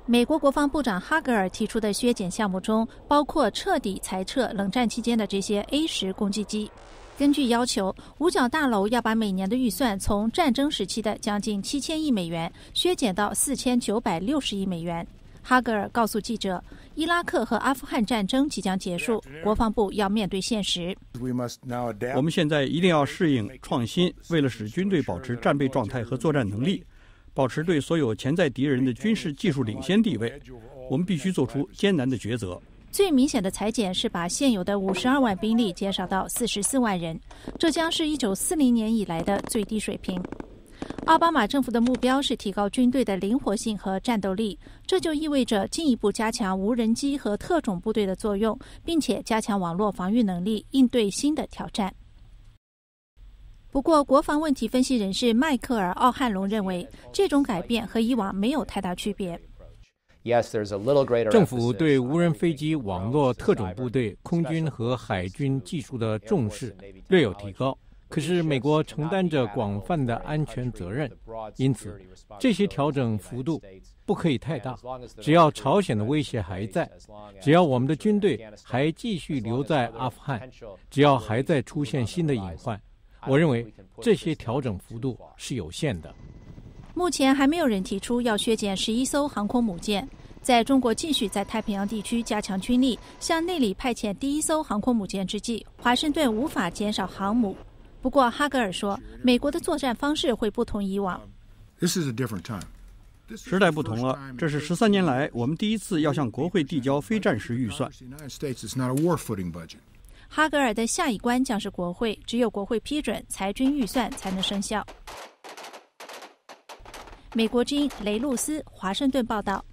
美国国防部长哈格尔提出的削减项目中，包括彻底裁撤冷战期间的这些 A-10攻击机。根据要求，五角大楼要把每年的预算从战争时期的将近7000亿美元削减到4960亿美元。哈格尔告诉记者，伊拉克和阿富汗战争即将结束，国防部要面对现实。 我们现在一定要适应创新，为了使军队保持战备状态和作战能力，保持对所有潜在敌人的军事技术领先地位，我们必须做出艰难的抉择。 最明显的裁减是把现有的52万兵力减少到44万人，这将是1940年以来的最低水平。奥巴马政府的目标是提高军队的灵活性和战斗力，这就意味着进一步加强无人机和特种部队的作用，并且加强网络防御能力，应对新的挑战。不过，国防问题分析人士迈克尔·奥汉龙认为，这种改变和以往没有太大区别。 政府对无人飞机、网络特种部队、空军和海军技术的重视略有提高，可是美国承担着广泛的安全责任，因此这些调整幅度不可以太大。只要朝鲜的威胁还在，只要我们的军队还继续留在阿富汗，只要还在出现新的隐患，我认为这些调整幅度是有限的。 目前还没有人提出要削减11艘航空母舰。在中国继续在太平洋地区加强军力，向内里派遣第1艘航空母舰之际，华盛顿无法减少航母。不过，哈格尔说，美国的作战方式会不同以往。 时代不同了，这是13年来我们第一次要向国会递交非战时预算。 哈格尔的下一关将是国会，只有国会批准裁军预算才能生效。美国之音雷露斯华盛顿报道。